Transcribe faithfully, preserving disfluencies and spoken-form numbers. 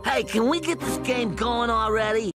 Hey, can we get this game going already?